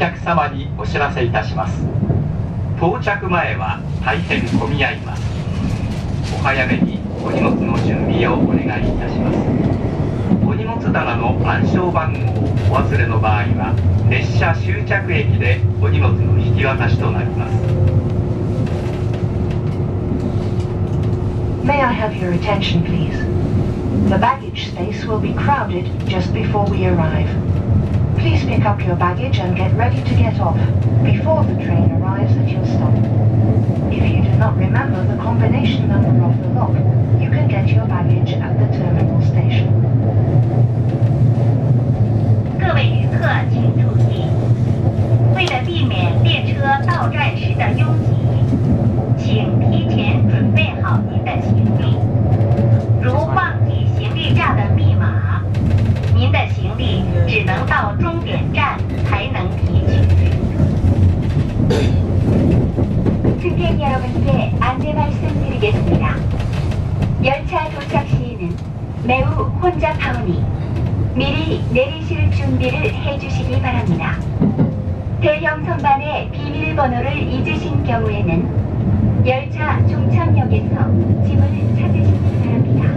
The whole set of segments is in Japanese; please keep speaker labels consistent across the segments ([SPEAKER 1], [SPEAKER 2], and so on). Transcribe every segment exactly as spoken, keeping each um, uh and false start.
[SPEAKER 1] 客様にお知らせいたします。到着前は大変混み合います。お早めにお荷物の準備をお願いいたします。お荷物棚の暗証番号をお忘れの場合は列車終着駅でお荷物の引き渡しとなります。
[SPEAKER 2] May I have your attention, please? The baggage space will be crowded just before we arrive. Please pick up your baggage and get ready to get off before the train arrives at your stop. If you do not remember the combination number of the lock, you can get your baggage at the terminal station.
[SPEAKER 3] 各位旅客请注意，为了避免列车到站时的拥挤，请提前准备好您的行李。如忘记行李架的密码，您的行李只能到终点站才能提取。 승객 여러분께 안내 말씀드리겠습니다. 열차 도착 시에는 매우 혼잡하오니 미리 내리실 준비를 해주시기 바랍니다. 대형 선반의 비밀번호를 잊으신 경우에는 열차 종착역에서 짐을 찾으시기 바랍니다.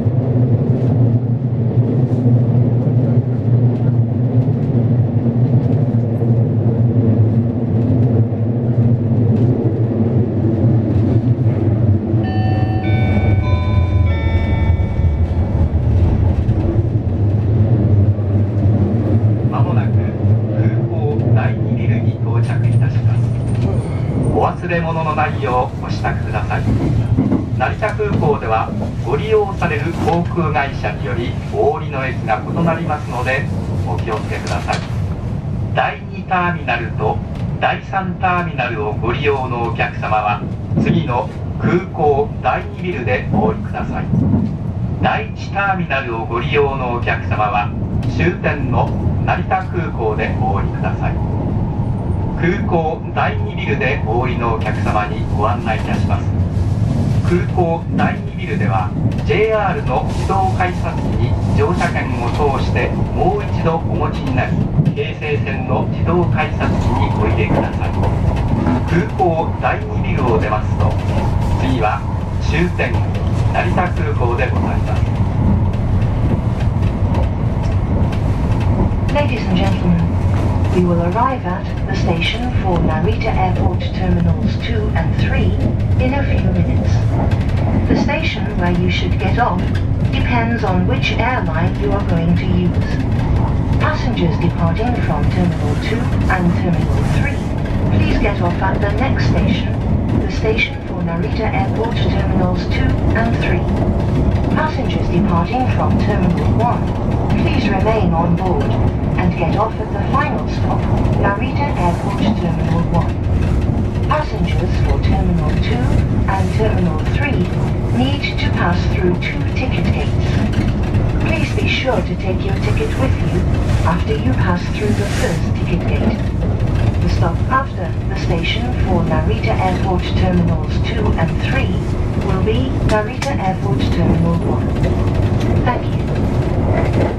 [SPEAKER 1] お忘れ物のないようご支度ください。成田空港ではご利用される航空会社によりお降りの駅が異なりますのでお気をつけください。だいにターミナルとだいさんターミナルをご利用のお客様は次の空港だいにビルでお降りください。だいいちターミナルをご利用のお客様は終点の成田空港でお降りください。空港だいにビルでお降りのお客様にご案内いたします。空港だいにビルでは ジェイアール の自動改札機に乗車券を通してもう一度お持ちになり、京成線の自動改札機にお入れください。空港だいにビルを出ますと次は終点成田空港でございます。
[SPEAKER 2] Ladies and gentlemen, we will arrive at the station for Narita Airport Terminals two and three in a few minutes. The station where you should get off depends on which airline you are going to use. Passengers departing from Terminal two and Terminal three, please get off at the next station, the station for Narita Airport Terminals two and three. Passengers departing from Terminal one, please remain on board and get off at the final stop, Narita Airport Terminal one. Passengers for Terminal two and Terminal three need to pass through two ticket gates. Please be sure to take your ticket with you after you pass through the first ticket gate. The stop after the station for Narita Airport Terminals two and three will be Narita Airport Terminal one. Thank you.